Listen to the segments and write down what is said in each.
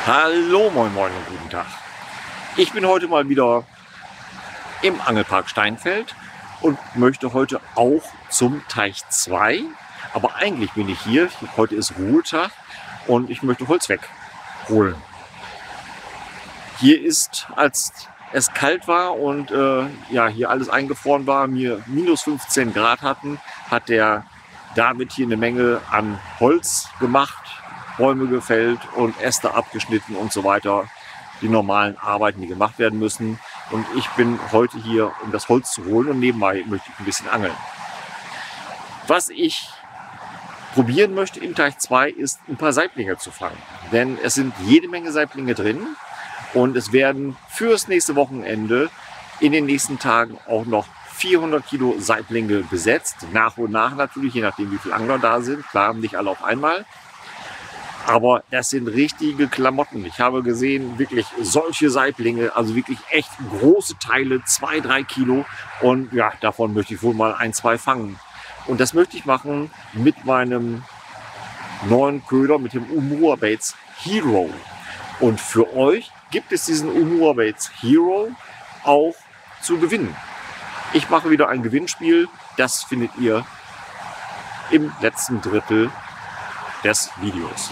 Hallo, moin moin und guten Tag. Ich bin heute mal wieder im Angelpark Steinfeld und möchte heute auch zum Teich 2. Aber eigentlich bin ich hier, heute ist Ruhetag und ich möchte Holz wegholen. Hier ist, als es kalt war und ja, hier alles eingefroren war, wir minus 15 Grad hatten, hat der David hier eine Menge an Holz gemacht, Bäume gefällt und Äste abgeschnitten und so weiter. Die normalen Arbeiten, die gemacht werden müssen. Und ich bin heute hier, um das Holz zu holen und nebenbei möchte ich ein bisschen angeln. Was ich probieren möchte im Teich 2 ist, ein paar Saiblinge zu fangen. Denn es sind jede Menge Saiblinge drin und es werden fürs nächste Wochenende in den nächsten Tagen auch noch 400 Kilo Saiblinge besetzt. Nach und nach natürlich, je nachdem wie viele Angler da sind. Klar, nicht alle auf einmal. Aber das sind richtige Klamotten. Ich habe gesehen, wirklich solche Saiblinge, also wirklich echt große Teile, 2-3 Kilo. Und ja, davon möchte ich wohl mal 1-2 fangen. Und das möchte ich machen mit meinem neuen Köder, mit dem Umura Baits Hero. Und für euch gibt es diesen Umura Baits Hero auch zu gewinnen. Ich mache wieder ein Gewinnspiel. Das findet ihr im letzten Drittel des Videos.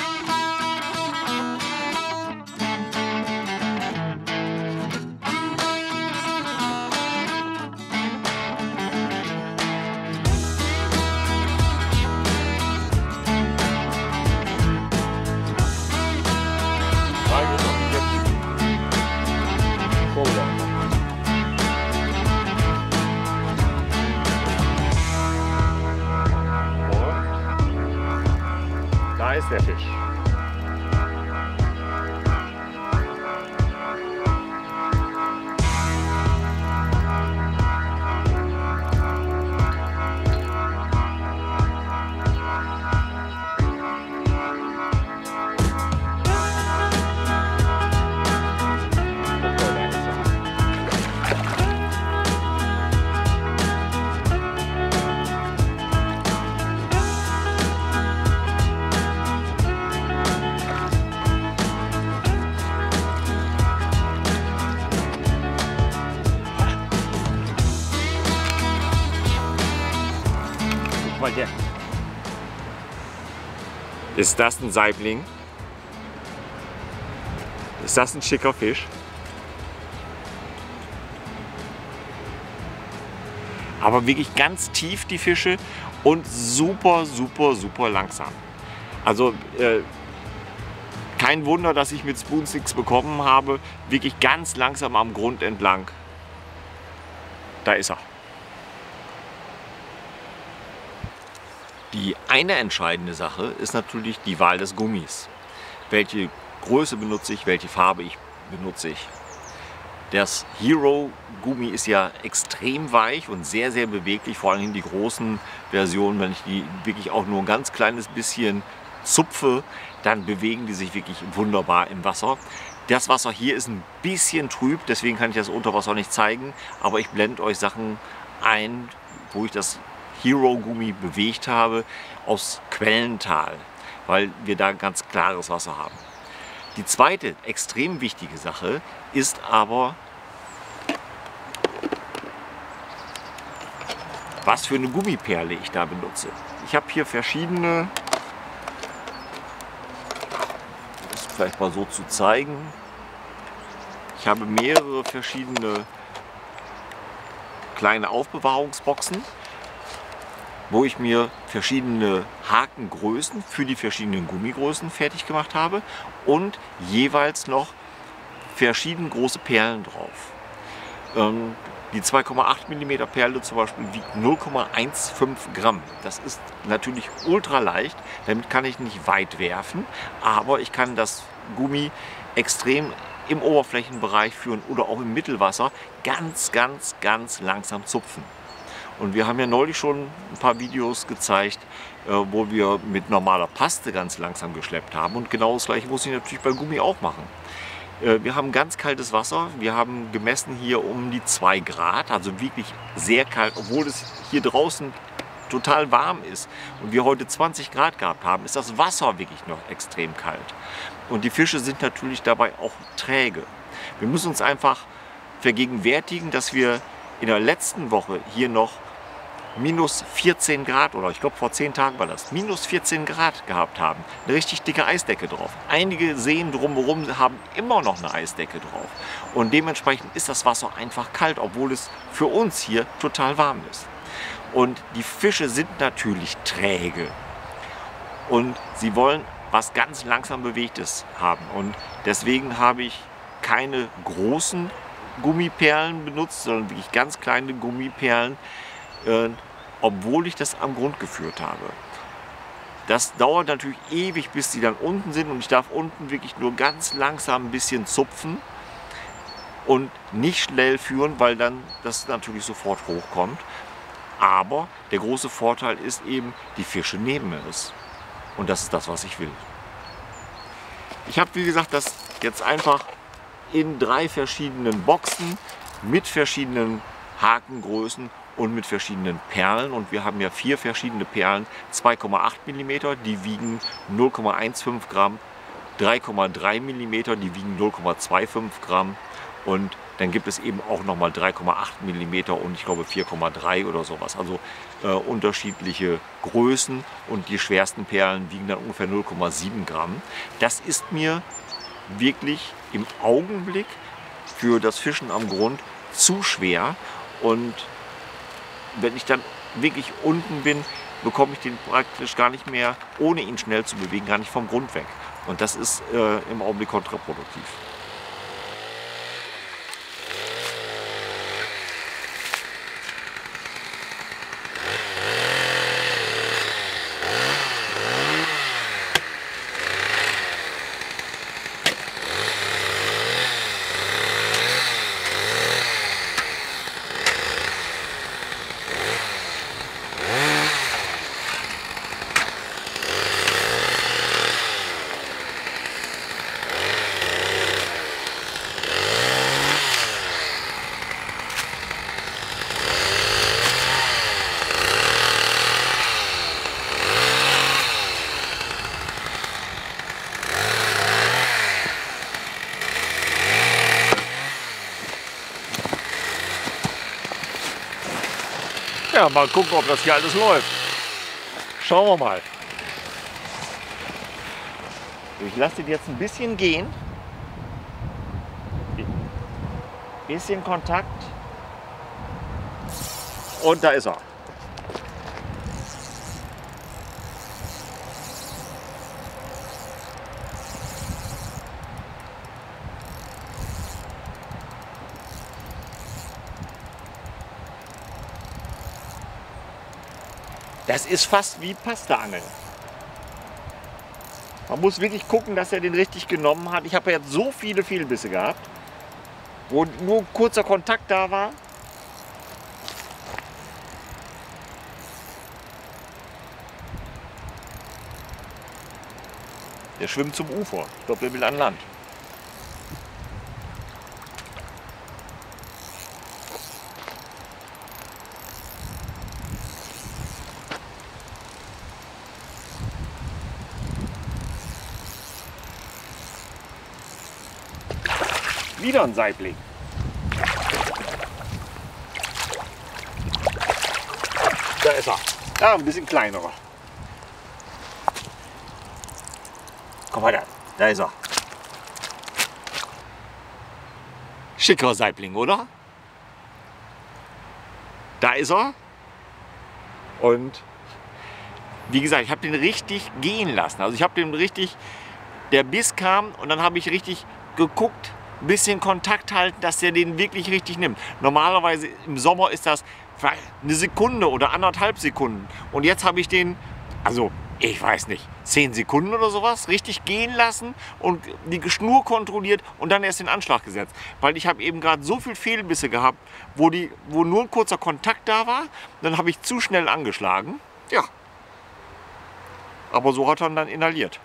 Da ist der Fisch. Der. Ist das ein Saibling? Ist das ein schicker Fisch? Aber wirklich ganz tief die Fische und super, super, super langsam. Also kein Wunder, dass ich mit Spoonsticks bekommen habe. Wirklich ganz langsam am Grund entlang. Da ist er. Die eine entscheidende Sache ist natürlich die Wahl des Gummis. Welche Größe benutze ich, welche Farbe benutze ich. Das Hero Gummi ist ja extrem weich und sehr, sehr beweglich, vor allem die großen Versionen. Wenn ich die wirklich auch nur ein ganz kleines bisschen zupfe, dann bewegen die sich wirklich wunderbar im Wasser. Das Wasser hier ist ein bisschen trüb, deswegen kann ich das Unterwasser nicht zeigen, aber ich blende euch Sachen ein, wo ich das Hero Gummi bewegt habe, aus Quellental, weil wir da ganz klares Wasser haben. Die zweite extrem wichtige Sache ist aber, was für eine Gummiperle ich da benutze. Ich habe hier verschiedene, das vielleicht mal so zu zeigen. Ich habe mehrere verschiedene kleine Aufbewahrungsboxen, wo ich mir verschiedene Hakengrößen für die verschiedenen Gummigrößen fertig gemacht habe und jeweils noch verschieden große Perlen drauf. Die 2,8 mm Perle zum Beispiel wiegt 0,15 Gramm. Das ist natürlich ultra leicht, damit kann ich nicht weit werfen, aber ich kann das Gummi extrem im Oberflächenbereich führen oder auch im Mittelwasser ganz, ganz, ganz langsam zupfen. Und wir haben ja neulich schon ein paar Videos gezeigt, wo wir mit normaler Paste ganz langsam geschleppt haben. Und genau das gleiche muss ich natürlich bei Gummi auch machen. Wir haben ganz kaltes Wasser. Wir haben gemessen hier um die 2 Grad, also wirklich sehr kalt, obwohl es hier draußen total warm ist und wir heute 20 Grad gehabt haben, ist das Wasser wirklich noch extrem kalt. Und die Fische sind natürlich dabei auch träge. Wir müssen uns einfach vergegenwärtigen, dass wir in der letzten Woche hier noch minus 14 Grad, oder ich glaube vor 10 Tagen war das, minus 14 Grad gehabt haben. Eine richtig dicke Eisdecke drauf. Einige Seen drumherum haben immer noch eine Eisdecke drauf. Und dementsprechend ist das Wasser einfach kalt, obwohl es für uns hier total warm ist. Und die Fische sind natürlich träge. Und sie wollen was ganz langsam Bewegtes haben. Und deswegen habe ich keine großen Gummiperlen benutzt, sondern wirklich ganz kleine Gummiperlen, obwohl ich das am Grund geführt habe. Das dauert natürlich ewig, bis sie dann unten sind und ich darf unten wirklich nur ganz langsam ein bisschen zupfen und nicht schnell führen, weil dann das natürlich sofort hochkommt. Aber der große Vorteil ist eben, die Fische nehmen es. Und das ist das, was ich will. Ich habe, wie gesagt, das jetzt einfach in 3 verschiedenen Boxen mit verschiedenen Hakengrößen und mit verschiedenen Perlen. Und wir haben ja 4 verschiedene Perlen, 2,8 mm, die wiegen 0,15 Gramm, 3,3 mm, die wiegen 0,25 Gramm. Und dann gibt es eben auch nochmal 3,8 mm und ich glaube 4,3 oder sowas. Also unterschiedliche Größen und die schwersten Perlen wiegen dann ungefähr 0,7 Gramm. Das ist mir wirklich im Augenblick für das Fischen am Grund zu schwer. Und wenn ich dann wirklich unten bin, bekomme ich den praktisch gar nicht mehr, ohne ihn schnell zu bewegen, gar nicht vom Grund weg. Und das ist im Augenblick kontraproduktiv. Ja, mal gucken, ob das hier alles läuft. Schauen wir mal. Ich lasse den jetzt ein bisschen gehen. Bisschen Kontakt. Und da ist er. Das ist fast wie Pasta-Angeln. Man muss wirklich gucken, dass er den richtig genommen hat. Ich habe ja jetzt so viele Fehlbisse gehabt, wo nur kurzer Kontakt da war. Der schwimmt zum Ufer. Ich glaube, der will an Land. Wieder ein Saibling. Da ist er. Ja, ein bisschen kleinerer. Komm mal da ist er. Schickerer Saibling, oder? Da ist er. Und wie gesagt, ich habe den richtig gehen lassen. Also ich habe den richtig, der Biss kam und dann habe ich richtig geguckt, ein bisschen Kontakt halten, dass der den wirklich richtig nimmt. Normalerweise im Sommer ist das eine Sekunde oder 1,5 Sekunden. Und jetzt habe ich den, also ich weiß nicht, 10 Sekunden oder sowas, richtig gehen lassen und die Schnur kontrolliert und dann erst den Anschlag gesetzt. Weil ich habe eben gerade so viel Fehlbisse gehabt, wo nur ein kurzer Kontakt da war. Dann habe ich zu schnell angeschlagen. Ja. Aber so hat er dann inhaliert.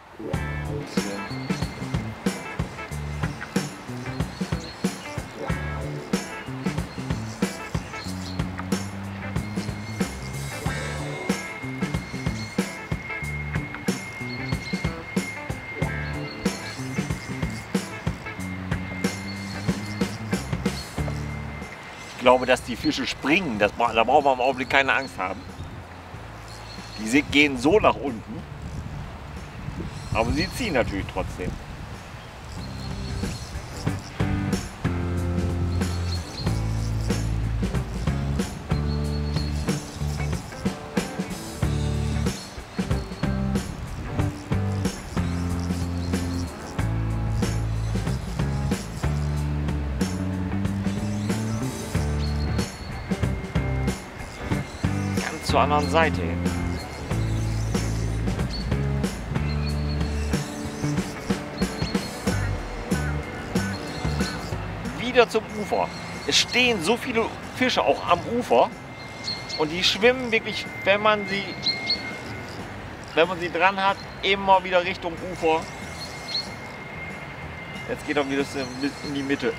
glaube, dass die Fische springen. Da braucht man im Augenblick keine Angst haben. Die gehen so nach unten. Aber sie ziehen natürlich trotzdem. Ganz zur anderen Seite hin. Wieder zum Ufer. Es stehen so viele Fische auch am Ufer und die schwimmen wirklich, wenn man sie dran hat, immer wieder Richtung Ufer. Jetzt geht er wieder in die Mitte.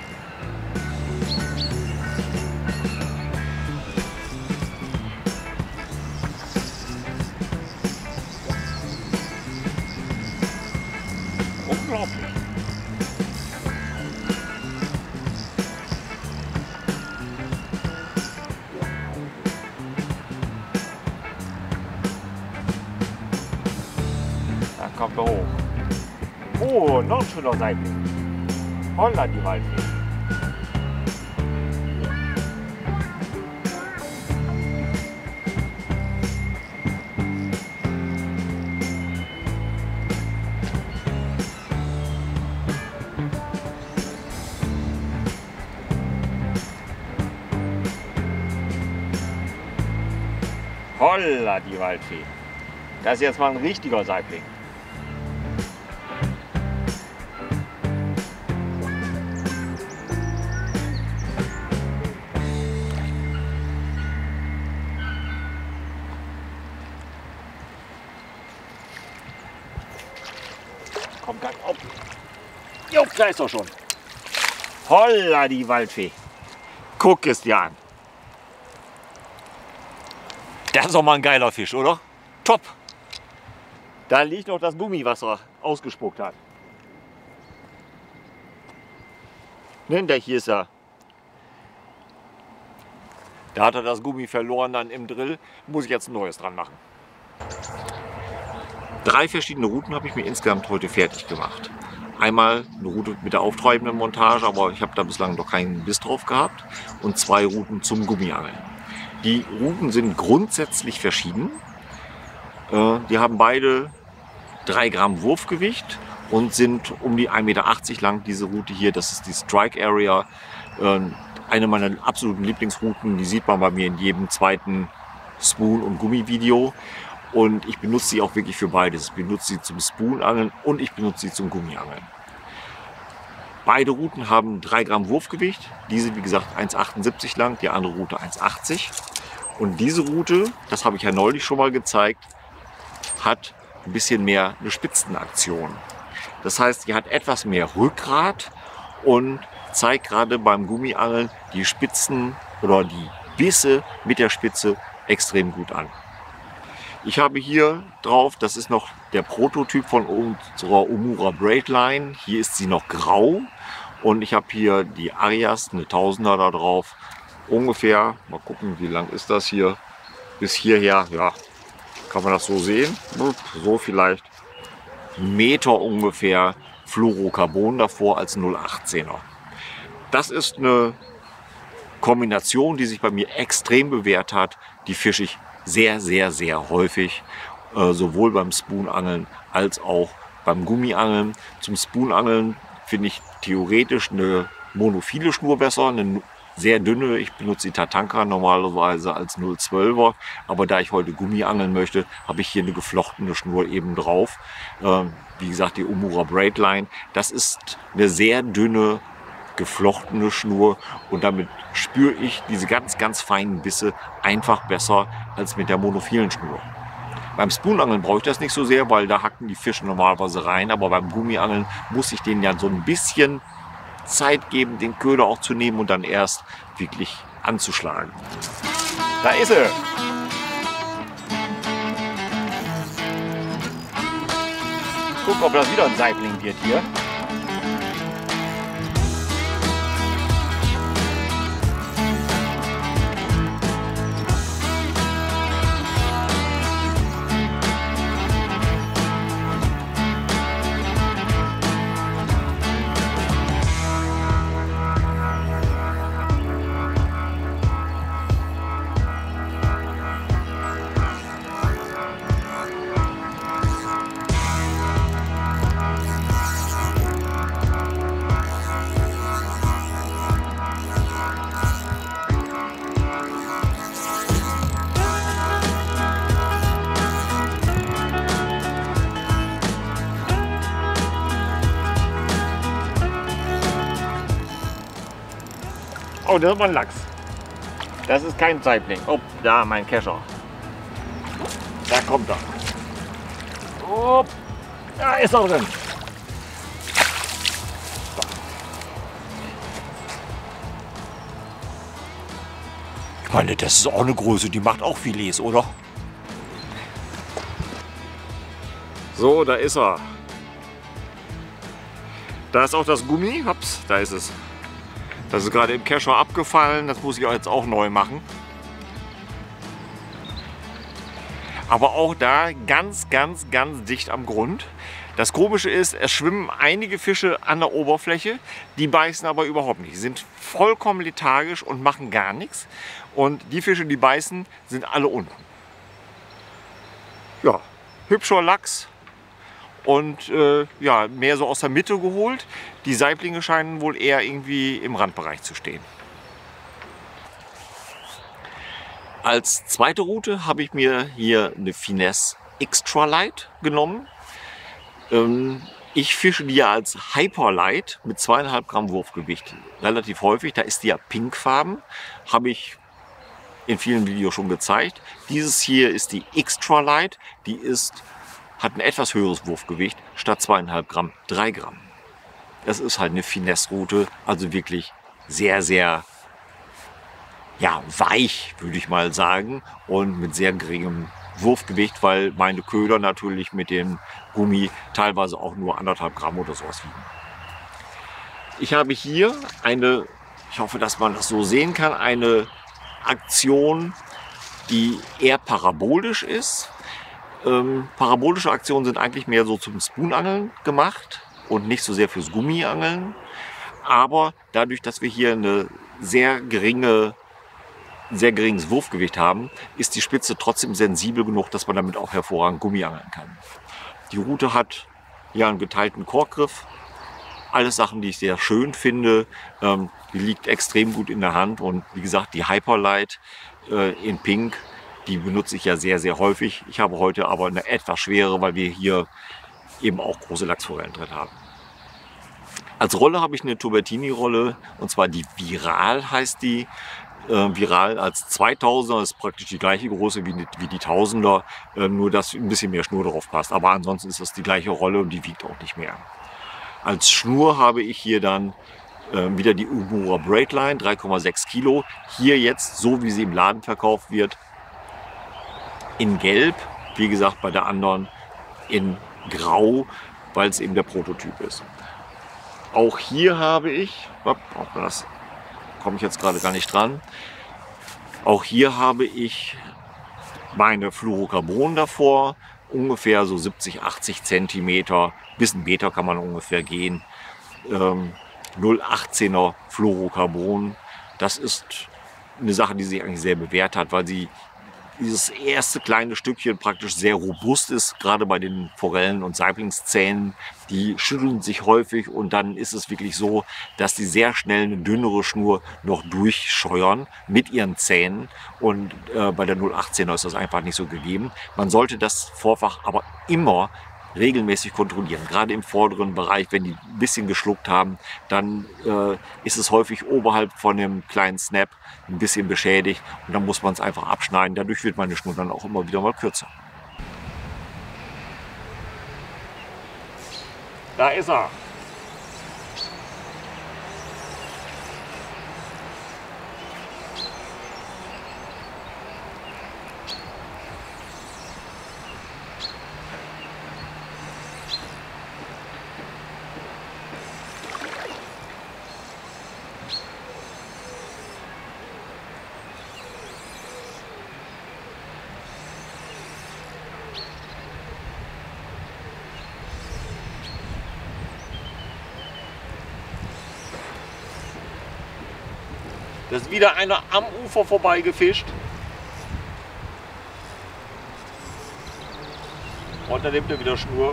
Unglaublich. Kommt er hoch. Oh, noch ein schöner Seitling. Holla, die Waldfee. Holla, die Waldfee. Das ist jetzt mal ein richtiger Saibling. Kommt ganz auf. Jo, da ist er schon. Holla, die Waldfee. Guck es dir an. Das ist doch mal ein geiler Fisch, oder? Top. Da liegt noch das Gummi, was er ausgespuckt hat. Ne, da hier ist er. Da hat er das Gummi verloren dann im Drill. Muss ich jetzt ein neues dran machen. 3 verschiedene Routen habe ich mir insgesamt heute fertig gemacht. Einmal eine Route mit der auftreibenden Montage, aber ich habe da bislang noch keinen Biss drauf gehabt. Und 2 Routen zum Gummiangeln. Die Routen sind grundsätzlich verschieden. Die haben beide 3 Gramm Wurfgewicht und sind um die 1,80 Meter lang. Diese Route hier, das ist die Strike Area. Eine meiner absoluten Lieblingsrouten, die sieht man bei mir in jedem zweiten Spoon- und Gummi-Video. Und ich benutze sie auch wirklich für beides. Ich benutze sie zum Spoonangeln und ich benutze sie zum Gummiangeln. Beide Routen haben 3 Gramm Wurfgewicht. Diese, wie gesagt, 1,78 lang, die andere Route 1,80. Und diese Route, das habe ich ja neulich schon mal gezeigt, hat ein bisschen mehr eine Spitzenaktion. Das heißt, die hat etwas mehr Rückgrat und zeigt gerade beim Gummiangeln die Spitzen oder die Bisse mit der Spitze extrem gut an. Ich habe hier drauf, das ist noch der Prototyp von unserer Omura Braidline. Hier ist sie noch grau und ich habe hier die Arias, eine 1000er da drauf. Ungefähr, mal gucken, wie lang ist das hier, bis hierher, ja, kann man das so sehen, so vielleicht 1 Meter ungefähr Fluorocarbon davor als 0,18er. Das ist eine Kombination, die sich bei mir extrem bewährt hat, die fische ich sehr, sehr, sehr häufig, sowohl beim Spoonangeln als auch beim Gummiangeln. Zum Spoonangeln finde ich theoretisch eine monophile Schnur besser, eine sehr dünne. Ich benutze die Tatanka normalerweise als 0,12er, aber da ich heute Gummiangeln möchte, habe ich hier eine geflochtene Schnur eben drauf. Wie gesagt, die Omura Braidline. Das ist eine sehr dünne, geflochtene Schnur und damit spüre ich diese ganz, ganz feinen Bisse einfach besser als mit der monophilen Schnur. Beim Spoonangeln brauche ich das nicht so sehr, weil da hacken die Fische normalerweise rein, aber beim Gummiangeln muss ich denen ja so ein bisschen Zeit geben, den Köder auch zu nehmen und dann erst wirklich anzuschlagen. Da ist er! Guck, ob das wieder ein Saibling wird hier. Oh, das ist mal ein Lachs. Das ist kein Saibling. Oh, da mein Kescher. Da kommt er. Oh, da ist er drin. Ich meine, das ist auch eine Größe, die macht auch Filets, oder? So, da ist er. Da ist auch das Gummi. Hops, da ist es. Das ist gerade im Kescher abgefallen. Das muss ich jetzt auch neu machen. Aber auch da ganz dicht am Grund. Das Komische ist, es schwimmen einige Fische an der Oberfläche, die beißen aber überhaupt nicht. Sie sind vollkommen lethargisch und machen gar nichts. Und die Fische, die beißen, sind alle unten. Ja, hübscher Lachs und ja, mehr so aus der Mitte geholt. Die Saiblinge scheinen wohl eher irgendwie im Randbereich zu stehen. Als zweite Route habe ich mir hier eine Finesse Extra Light genommen. Ich fische die ja als Hyper Light mit 2,5 Gramm Wurfgewicht relativ häufig. Da ist die ja pinkfarben, habe ich in vielen Videos schon gezeigt. Dieses hier ist die Extra Light, die hat ein etwas höheres Wurfgewicht, statt 2,5 Gramm 3 Gramm. Das ist halt eine Finesse-Route, also wirklich sehr ja, weich, würde ich mal sagen, und mit sehr geringem Wurfgewicht, weil meine Köder natürlich mit dem Gummi teilweise auch nur 1,5 Gramm oder sowas wiegen. Ich habe hier eine, ich hoffe, dass man das so sehen kann, eine Aktion, die eher parabolisch ist. Parabolische Aktionen sind eigentlich mehr so zum Spoonangeln gemacht und nicht so sehr fürs Gummiangeln. Aber dadurch, dass wir hier eine sehr geringes Wurfgewicht haben, ist die Spitze trotzdem sensibel genug, dass man damit auch hervorragend Gummiangeln kann. Die Rute hat ja einen geteilten Korkgriff. Alles Sachen, die ich sehr schön finde. Die liegt extrem gut in der Hand und wie gesagt, die Hyperlight in Pink, die benutze ich ja sehr häufig. Ich habe heute aber eine etwas schwere, weil wir hier eben auch große Lachsforellen drin haben. Als Rolle habe ich eine Tubertini-Rolle und zwar die Viral heißt die. Viral als 2000er ist praktisch die gleiche Größe wie die 1000er, nur dass ein bisschen mehr Schnur drauf passt. Aber ansonsten ist das die gleiche Rolle und die wiegt auch nicht mehr. Als Schnur habe ich hier dann wieder die Umura Braidline, 3,6 Kilo. Hier jetzt, so wie sie im Laden verkauft wird, in Gelb. Wie gesagt, bei der anderen in Grau, weil es eben der Prototyp ist. Auch hier habe ich, das komme ich jetzt gerade gar nicht dran, auch hier habe ich meine Fluorocarbon davor, ungefähr so 70, 80 Zentimeter, bis ein Meter kann man ungefähr gehen. 0,18er Fluorocarbon. Das ist eine Sache, die sich eigentlich sehr bewährt hat, weil sie dieses erste kleine Stückchen praktisch sehr robust ist, gerade bei den Forellen- und Saiblingszähnen. Die schütteln sich häufig und dann ist es wirklich so, dass die sehr schnell eine dünnere Schnur noch durchscheuern mit ihren Zähnen. Und bei der 0,18er ist das einfach nicht so gegeben. Man sollte das Vorfach aber immer regelmäßig kontrollieren. Gerade im vorderen Bereich, wenn die ein bisschen geschluckt haben, dann ist es häufig oberhalb von dem kleinen Snap ein bisschen beschädigt und dann muss man es einfach abschneiden. Dadurch wird meine Schnur dann auch immer wieder mal kürzer. Da ist er. Da ist wieder einer am Ufer vorbei gefischt. Und dann nimmt er wieder Schnur.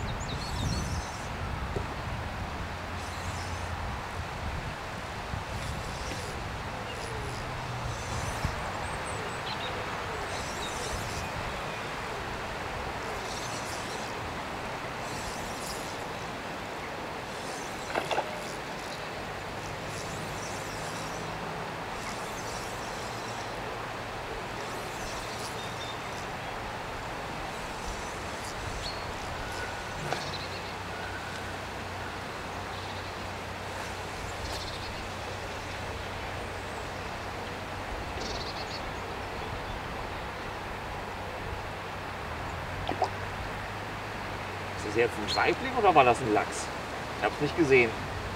jetzt ein Saibling oder war das ein Lachs? Ich habe es nicht gesehen.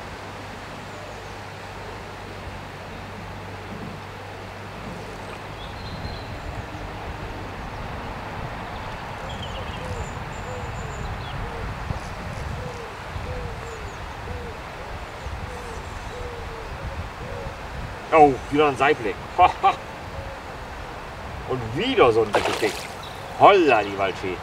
Oh, wieder ein Saibling. Und wieder so ein dickes Ding. Holla, die Waldfee.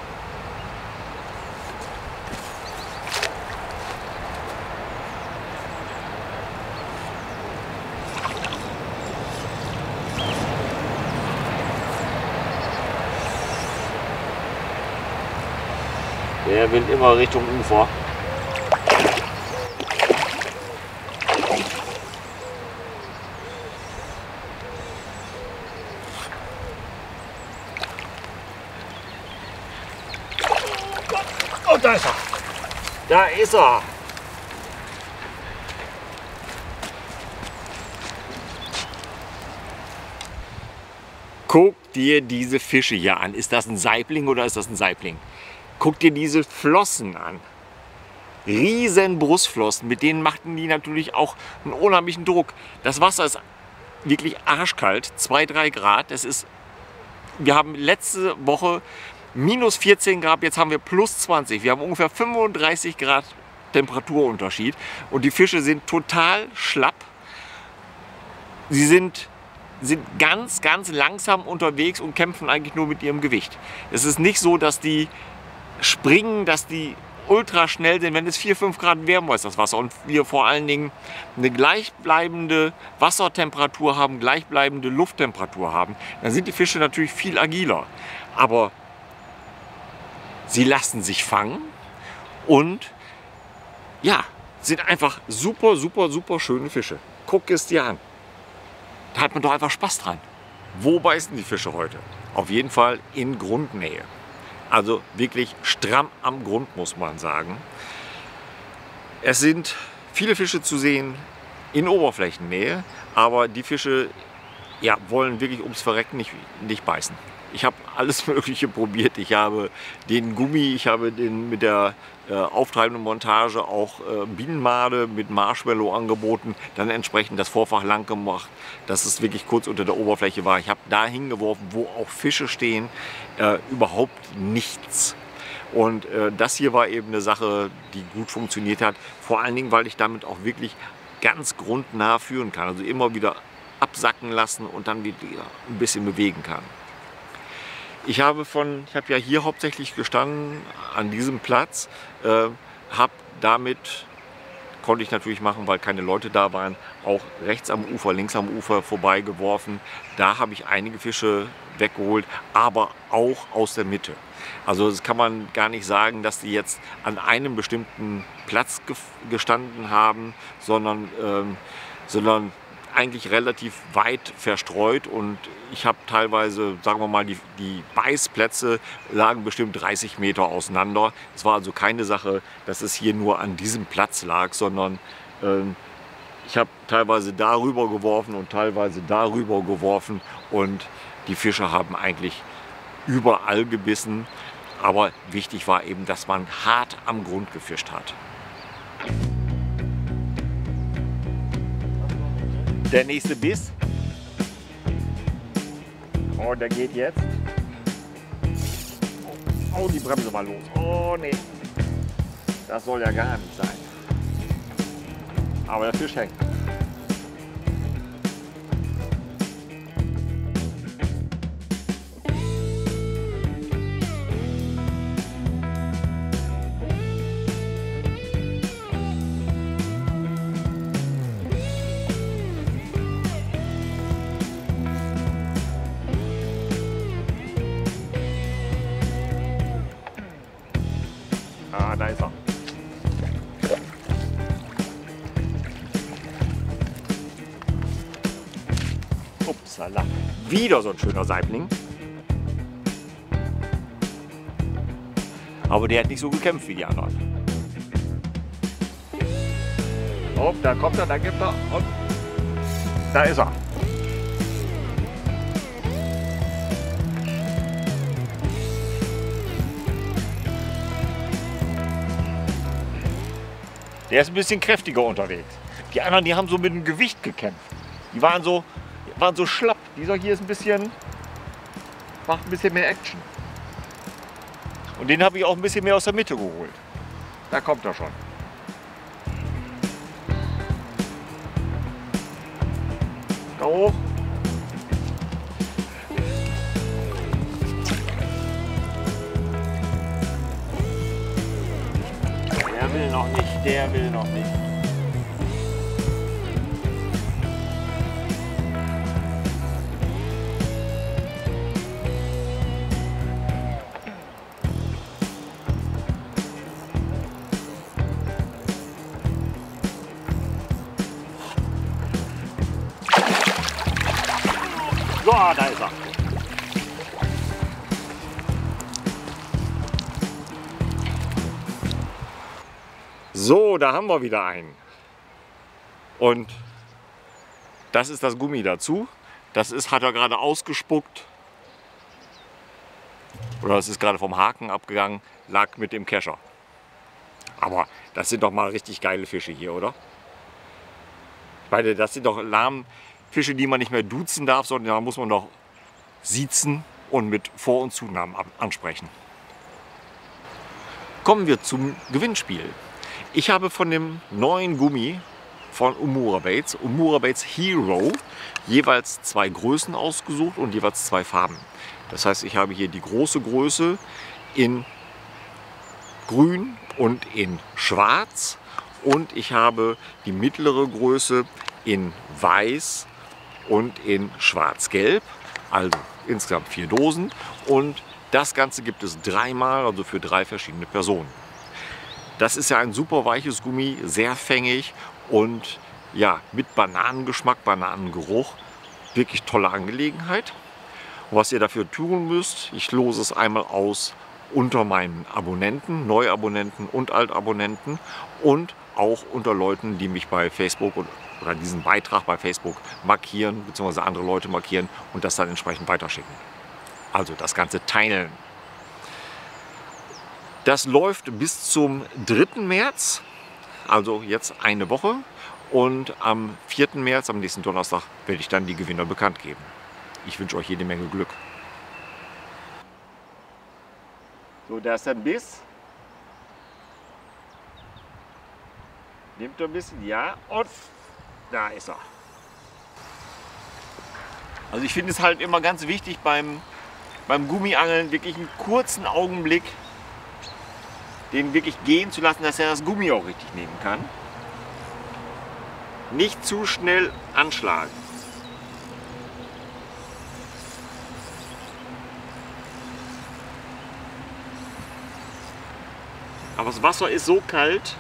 Der will immer Richtung Ufer. Oh, da ist er. Da ist er. Guck dir diese Fische hier an. Ist das ein Saibling oder ist das ein Saibling? Guck dir diese Flossen an. Riesen Brustflossen, mit denen machten die natürlich auch einen unheimlichen Druck. Das Wasser ist wirklich arschkalt, 2-3 Grad. Wir haben letzte Woche minus 14 Grad, jetzt haben wir plus 20. Wir haben ungefähr 35 Grad Temperaturunterschied und die Fische sind total schlapp. Sie sind ganz, ganz langsam unterwegs und kämpfen eigentlich nur mit ihrem Gewicht. Es ist nicht so, dass die springen, dass die ultra schnell sind, wenn es 4-5 Grad wärmer ist, das Wasser. Und wir vor allen Dingen eine gleichbleibende Wassertemperatur haben, gleichbleibende Lufttemperatur haben, dann sind die Fische natürlich viel agiler. Aber sie lassen sich fangen und ja, sind einfach super, super, super schöne Fische. Guck es dir an. Da hat man doch einfach Spaß dran. Wo beißen die Fische heute? Auf jeden Fall in Grundnähe. Also wirklich stramm am Grund, muss man sagen. Es sind viele Fische zu sehen in Oberflächennähe, aber die Fische wollen wirklich ums Verrecken nicht beißen. Ich habe alles Mögliche probiert. Ich habe den Gummi, ich habe den mit der auftreibenden Montage auch Bienenmade mit Marshmallow angeboten, dann entsprechend das Vorfach lang gemacht, dass es wirklich kurz unter der Oberfläche war. Ich habe da hingeworfen, wo auch Fische stehen, überhaupt nichts. Und das hier war eben eine Sache, die gut funktioniert hat, vor allen Dingen, weil ich damit auch wirklich ganz grundnah führen kann, also immer wieder absacken lassen und dann wieder ein bisschen bewegen kann. Ich habe ja hier hauptsächlich gestanden, an diesem Platz, konnte ich natürlich machen, weil keine Leute da waren, auch rechts am Ufer, links am Ufer vorbeigeworfen. Da habe ich einige Fische weggeholt, aber auch aus der Mitte. Also das kann man gar nicht sagen, dass die jetzt an einem bestimmten Platz gestanden haben, sondern eigentlich relativ weit verstreut, und ich habe teilweise, sagen wir mal, die Beißplätze lagen bestimmt 30 Meter auseinander. Es war also keine Sache, dass es hier nur an diesem Platz lag, sondern ich habe teilweise darüber geworfen und teilweise darüber geworfen, und die Fische haben eigentlich überall gebissen. Aber wichtig war eben, dass man hart am Grund gefischt hat. Der nächste Biss. Oh, der geht jetzt. Oh, die Bremse war los. Oh, nee. Das soll ja gar nicht sein. Aber der Fisch hängt. Ah, da ist er. Upsala. Wieder so ein schöner Saibling. Aber der hat nicht so gekämpft wie die anderen. Oh, da kommt er, da gibt er. Und da ist er. Der ist ein bisschen kräftiger unterwegs. Die anderen, die haben so mit dem Gewicht gekämpft. Die waren so schlapp. Dieser hier ist macht ein bisschen mehr Action. Und den habe ich auch ein bisschen mehr aus der Mitte geholt. Da kommt er schon. Da hoch. Der will noch nicht, der will noch nicht. So, da ist er. So, da haben wir wieder einen. Und das ist das Gummi dazu. Hat er gerade ausgespuckt. Oder es ist gerade vom Haken abgegangen, lag mit dem Kescher. Aber das sind doch mal richtig geile Fische hier, oder? Weil das sind doch Fische, die man nicht mehr duzen darf, sondern da muss man doch siezen und mit Vor- und Zunamen ansprechen. Kommen wir zum Gewinnspiel. Ich habe von dem neuen Gummi von Umura Baits Hero, jeweils 2 Größen ausgesucht und jeweils 2 Farben. Das heißt, ich habe hier die große Größe in Grün und in Schwarz und ich habe die mittlere Größe in Weiß und in Schwarz-Gelb, also insgesamt 4 Dosen und das Ganze gibt es 3-mal, also für 3 verschiedene Personen. Das ist ja ein super weiches Gummi, sehr fängig und ja, mit Bananengeschmack, Bananengeruch, wirklich tolle Angelegenheit. Und was ihr dafür tun müsst, ich lose es einmal aus unter meinen Abonnenten, Neuabonnenten und Altabonnenten und auch unter Leuten, die mich bei Facebook oder diesen Beitrag bei Facebook markieren, beziehungsweise andere Leute markieren und das dann entsprechend weiterschicken. Also das Ganze teilen. Das läuft bis zum 3. März, also jetzt eine Woche. Und am 4. März, am nächsten Donnerstag, werde ich dann die Gewinner bekannt geben. Ich wünsche euch jede Menge Glück. So, da ist ein Biss. Nimmt er ein bisschen, ja, und da ist er. Also ich finde es halt immer ganz wichtig beim Gummiangeln wirklich einen kurzen Augenblick den wirklich gehen zu lassen, dass er das Gummi auch richtig nehmen kann. Nicht zu schnell anschlagen. Aber das Wasser ist so kalt.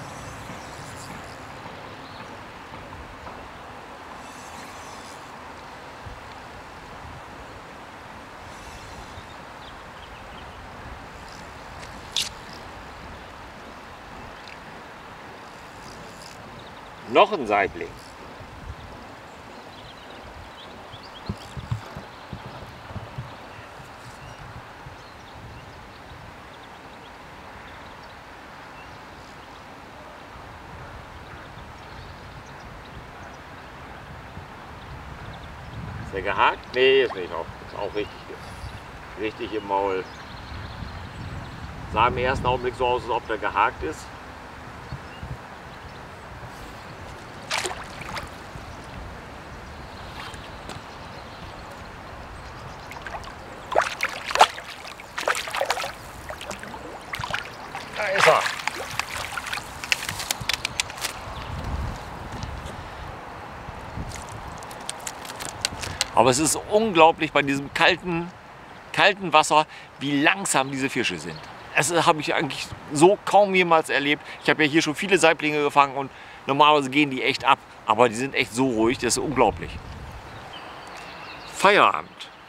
Noch ein Saibling. Ist der gehakt? Nee, ist nicht noch. Ist auch richtig im Maul. Sah im ersten Augenblick so aus, als ob der gehakt ist. Da ist er. Aber es ist unglaublich bei diesem kalten Wasser, wie langsam diese Fische sind. Das habe ich eigentlich so kaum jemals erlebt. Ich habe ja hier schon viele Saiblinge gefangen und normalerweise gehen die echt ab. Aber die sind echt so ruhig, das ist unglaublich. Feierabend.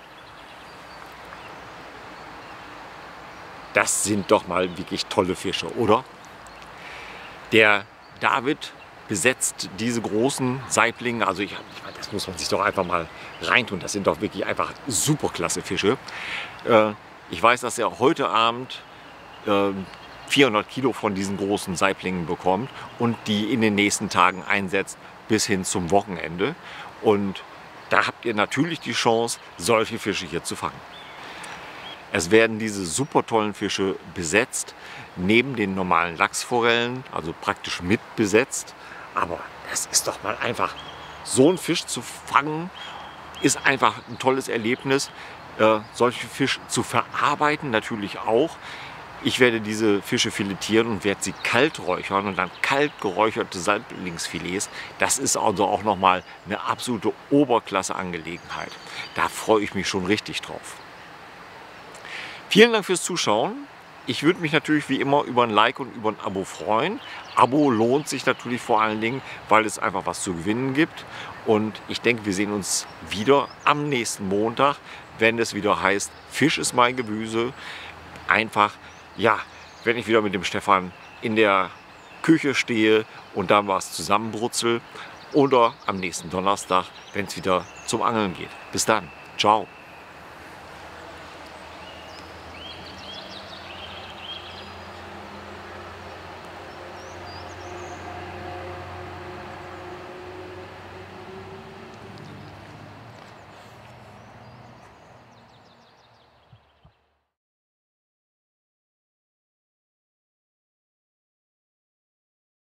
Das sind doch mal wirklich tolle Fische, oder? Der David besetzt diese großen Saiblinge, also ich meine, das muss man sich doch einfach mal reintun. Das sind doch wirklich einfach super klasse Fische. Ich weiß, dass er heute Abend 400 Kilo von diesen großen Saiplingen bekommt und die in den nächsten Tagen einsetzt bis hin zum Wochenende. Und da habt ihr natürlich die Chance, solche Fische hier zu fangen. Es werden diese super tollen Fische besetzt, neben den normalen Lachsforellen, also praktisch mit besetzt. Aber das ist doch mal einfach, so einen Fisch zu fangen, ist einfach ein tolles Erlebnis. Solche Fische zu verarbeiten natürlich auch. Ich werde diese Fische filetieren und werde sie kalt räuchern und dann kalt geräucherte Saiplingsfilets. Das ist also auch nochmal eine absolute Oberklasse-Angelegenheit. Da freue ich mich schon richtig drauf. Vielen Dank fürs Zuschauen. Ich würde mich natürlich wie immer über ein Like und über ein Abo freuen. Abo lohnt sich natürlich vor allen Dingen, weil es einfach was zu gewinnen gibt. Und ich denke, wir sehen uns wieder am nächsten Montag, wenn es wieder heißt, Fisch ist mein Gemüse. Einfach, ja, wenn ich wieder mit dem Stefan in der Küche stehe und dann was zusammenbrutzel. Oder am nächsten Donnerstag, wenn es wieder zum Angeln geht. Bis dann. Ciao.